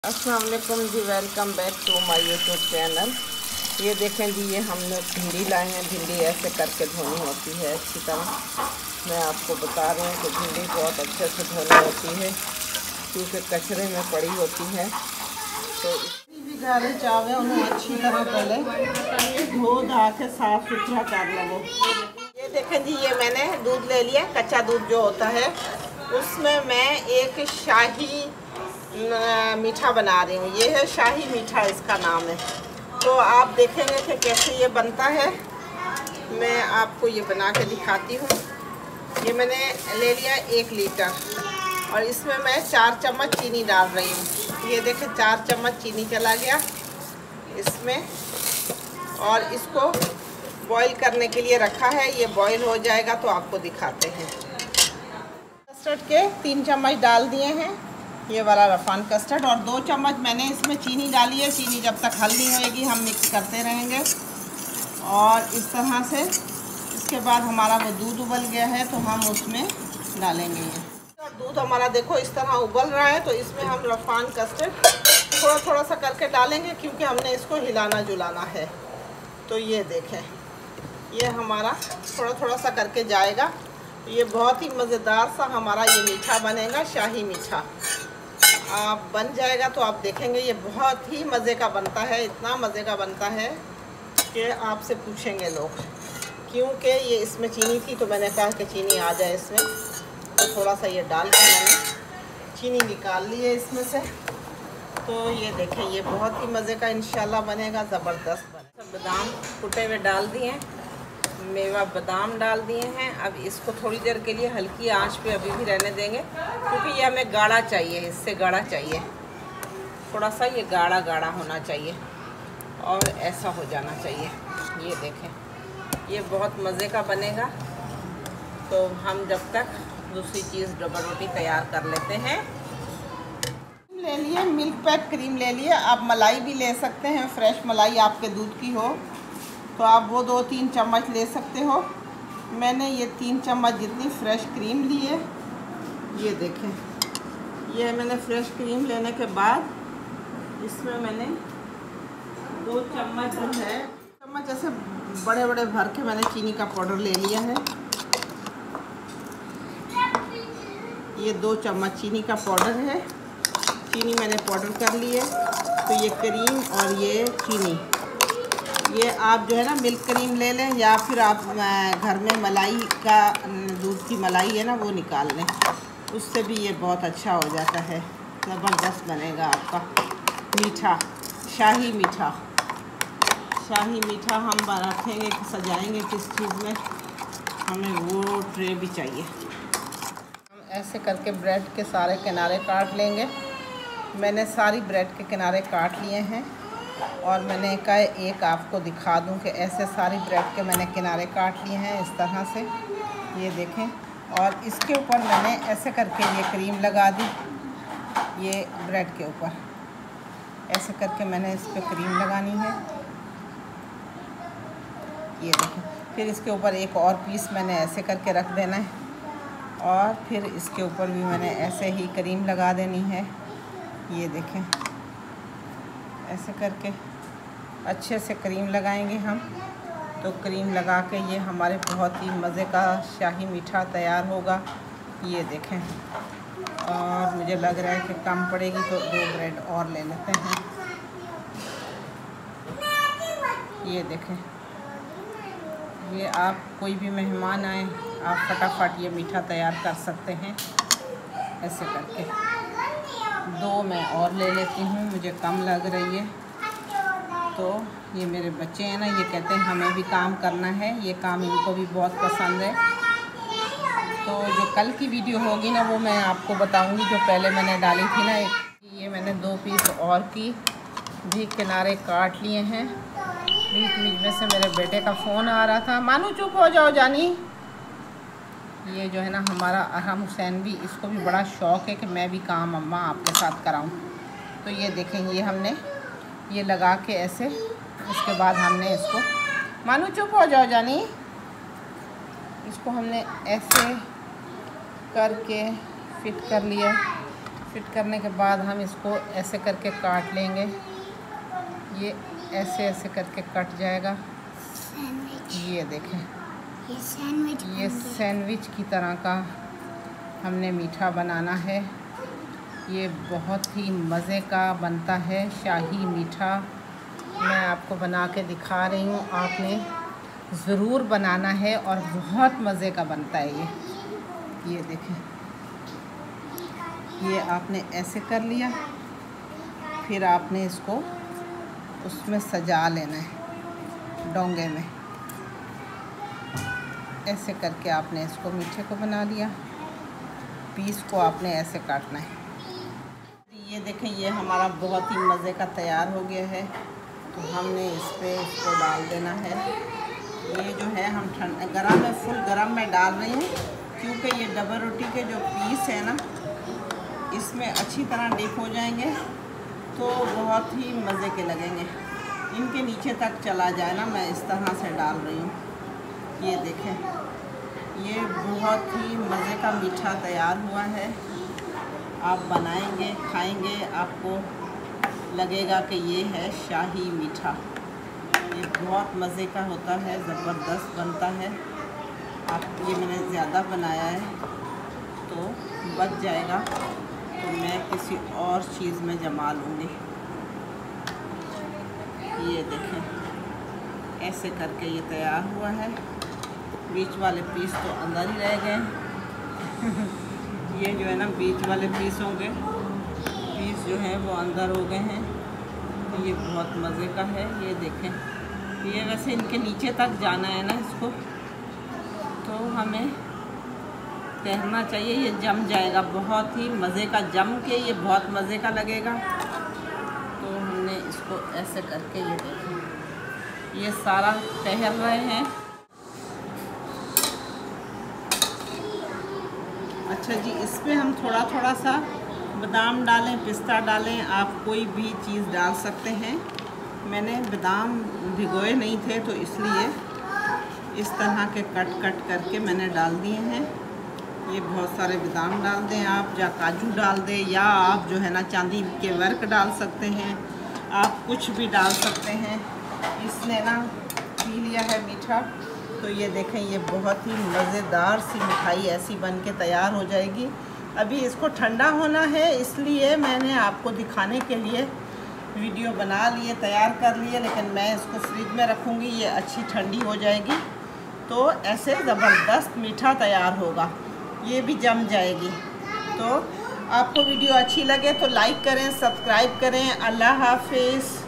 अस्सलाम वालेकुम जी, welcome back to my YouTube channel. ये देखें जी, ये हमने भिंडी लाए हैं। भिंडी ऐसे करके धोनी होती है अच्छी तरह। मैं आपको बता रही हूँ कि भिंडी बहुत अच्छे से धोनी होती है क्योंकि कचरे में पड़ी होती है। तो भी गारे चावे उन्हें अच्छी तरह पहले धो धा के साफ़ सुथरा कर लो। ये देखें जी, ये मैंने दूध ले लिया, कच्चा दूध जो होता है उसमें मैं एक शाही मीठा बना रही हूँ। ये है शाही मीठा, इसका नाम है। तो आप देखेंगे कि कैसे ये बनता है। मैं आपको ये बना के दिखाती हूँ। ये मैंने ले लिया 1 लीटर और इसमें मैं 4 चम्मच चीनी डाल रही हूँ। ये देखें 4 चम्मच चीनी चला गया इसमें। और इसको बॉईल करने के लिए रखा है। ये बॉईल हो जाएगा तो आपको दिखाते हैं। कस्टर्ड के 3 चम्मच डाल दिए हैं, ये वाला रफान कस्टर्ड। और 2 चम्मच मैंने इसमें चीनी डाली है। चीनी जब तक हल नहीं होएगी हम मिक्स करते रहेंगे। और इस तरह से इसके बाद हमारा वो दूध उबल गया है तो हम उसमें डालेंगे ये। और दूध हमारा देखो इस तरह उबल रहा है तो इसमें हम रफान कस्टर्ड थोड़ा थोड़ा सा करके डालेंगे क्योंकि हमने इसको हिलाना जुलाना है। तो ये देखें, ये हमारा थोड़ा थोड़ा सा करके जाएगा। ये बहुत ही मज़ेदार सा हमारा ये मीठा बनेगा, शाही मीठा। आप बन जाएगा तो आप देखेंगे ये बहुत ही मज़े का बनता है। इतना मज़े का बनता है कि आपसे पूछेंगे लोग। क्योंकि ये इसमें चीनी थी तो मैंने कहा कि चीनी आ जाए इसमें, तो थोड़ा सा ये डाल के मैंने चीनी निकाल ली है इसमें से। तो ये देखें, ये बहुत ही मज़े का इंशाल्लाह बनेगा, ज़बरदस्त बनेगा। बादाम कुटे हुए डाल दिए, मेवा बादाम डाल दिए हैं। अब इसको थोड़ी देर के लिए हल्की आंच पे अभी भी रहने देंगे क्योंकि ये हमें गाढ़ा चाहिए, इससे गाढ़ा चाहिए। थोड़ा सा ये गाढ़ा गाढ़ा होना चाहिए और ऐसा हो जाना चाहिए। ये देखें, ये बहुत मज़े का बनेगा। तो हम जब तक दूसरी चीज़ डबल रोटी तैयार कर लेते हैं। ले लिए मिल्क पैक क्रीम ले लिए। आप मलाई भी ले सकते हैं, फ्रेश मलाई आपके दूध की हो तो आप वो 2-3 चम्मच ले सकते हो। मैंने ये 3 चम्मच जितनी फ्रेश क्रीम ली है। ये देखें, ये मैंने फ्रेश क्रीम लेने के बाद इसमें मैंने 2 चम्मच जो है, चम्मच ऐसे बड़े बड़े भर के मैंने चीनी का पाउडर ले लिया है। ये 2 चम्मच चीनी का पाउडर है। चीनी मैंने पाउडर कर ली है। तो ये क्रीम और ये चीनी, ये आप जो है ना मिल्क क्रीम ले लें या फिर आप घर में मलाई का दूध की मलाई है ना वो निकाल लें, उससे भी ये बहुत अच्छा हो जाता है। ज़बरदस्त बनेगा आपका मीठा, शाही मीठा। शाही मीठा हम रखेंगे, सजाएंगे किस चीज़ में, हमें वो ट्रे भी चाहिए। हम ऐसे करके ब्रेड के सारे किनारे काट लेंगे। मैंने सारी ब्रेड के किनारे काट लिए हैं और मैंने कहा एक आपको दिखा दूं कि ऐसे सारी ब्रेड के मैंने किनारे काट लिए हैं इस तरह से। ये देखें, और इसके ऊपर मैंने ऐसे करके ये क्रीम लगा दी। ये ब्रेड के ऊपर ऐसे करके मैंने इस पर क्रीम लगानी है। ये देखें, फिर इसके ऊपर एक और पीस मैंने ऐसे करके रख देना है और फिर इसके ऊपर भी मैंने ऐसे ही क्रीम लगा देनी है। ये देखें, ऐसे करके अच्छे से क्रीम लगाएंगे हम। तो क्रीम लगा के ये हमारे बहुत ही मज़े का शाही मीठा तैयार होगा। ये देखें, और मुझे लग रहा है कि कम पड़ेगी तो 2 ब्रेड और ले लेते हैं। ये देखें, ये आप कोई भी मेहमान आए आप फटाफट ये मीठा तैयार कर सकते हैं ऐसे करके। 2 मैं और ले लेती हूँ, मुझे कम लग रही है। तो ये मेरे बच्चे हैं ना, ये कहते हैं हमें भी काम करना है, ये काम इनको भी बहुत पसंद है। तो जो कल की वीडियो होगी ना वो मैं आपको बताऊंगी, जो पहले मैंने डाली थी ना। ये मैंने 2 पीस और की भी किनारे काट लिए हैं। बीच बीच में से मेरे बेटे का फ़ोन आ रहा था। मानू चुप हो जाओ जानी। ये जो है ना हमारा अहम हुसैन भी, इसको भी बड़ा शौक़ है कि मैं भी काम अम्मा आपके साथ कराऊं। तो ये देखें, ये हमने ये लगा के ऐसे, उसके बाद हमने इसको, मानू चुप हो जाओ जानी, इसको हमने ऐसे करके फिट कर लिया। फिट करने के बाद हम इसको ऐसे करके काट लेंगे। ये ऐसे ऐसे करके कट जाएगा। ये देखें, ये सैंडविच की तरह का हमने मीठा बनाना है। ये बहुत ही मज़े का बनता है, शाही मीठा। मैं आपको बना के दिखा रही हूँ, आपने ज़रूर बनाना है और बहुत मज़े का बनता है ये देखें, ये आपने ऐसे कर लिया, फिर आपने इसको उसमें सजा लेना है डोंगे में। ऐसे करके आपने इसको मीठे को बना लिया। पीस को आपने ऐसे काटना है। ये देखें, ये हमारा बहुत ही मज़े का तैयार हो गया है। तो हमने इस पर इसको डाल देना है। ये जो है हम गरम में, फुल गरम में डाल रहे हैं, क्योंकि ये डबल रोटी के जो पीस है ना, इसमें अच्छी तरह डिप हो जाएंगे तो बहुत ही मज़े के लगेंगे। इनके नीचे तक चला जाए ना, मैं इस तरह से डाल रही हूँ। ये देखें, ये बहुत ही मज़े का मीठा तैयार हुआ है। आप बनाएंगे, खाएंगे, आपको लगेगा कि ये है शाही मीठा। ये बहुत मज़े का होता है, ज़बरदस्त बनता है। आप ये मैंने ज़्यादा बनाया है तो बच जाएगा, तो मैं किसी और चीज़ में जमा लूँगी। ये देखें, ऐसे करके ये तैयार हुआ है। बीच वाले पीस तो अंदर ही रह गए। ये जो है ना, बीच वाले पीस जो हैं वो अंदर हो गए हैं। तो ये बहुत मज़े का है। ये देखें, ये वैसे इनके नीचे तक जाना है ना इसको, तो हमें तैरना चाहिए, ये जम जाएगा। बहुत ही मज़े का जम के ये बहुत मज़े का लगेगा। तो हमने इसको ऐसे करके, ये देखें, ये सारा तैर रहे हैं। अच्छा जी, इस पर हम थोड़ा थोड़ा सा बादाम डालें, पिस्ता डालें, आप कोई भी चीज़ डाल सकते हैं। मैंने बादाम भिगोए नहीं थे तो इसलिए इस तरह के कट करके मैंने डाल दिए हैं। ये बहुत सारे बादाम डाल दें आप, या काजू डाल दें, या आप जो है ना चांदी के वर्क डाल सकते हैं। आप कुछ भी डाल सकते हैं। इसने ना पी लिया है मीठा। तो ये देखें, ये बहुत ही मज़ेदार सी मिठाई ऐसी बन के तैयार हो जाएगी। अभी इसको ठंडा होना है, इसलिए मैंने आपको दिखाने के लिए वीडियो बना लिए, तैयार कर लिए, लेकिन मैं इसको फ्रिज में रखूँगी। ये अच्छी ठंडी हो जाएगी तो ऐसे ज़बरदस्त मीठा तैयार होगा, ये भी जम जाएगी। तो आपको वीडियो अच्छी लगे तो लाइक करें, सब्सक्राइब करें। अल्लाह हाफिज़।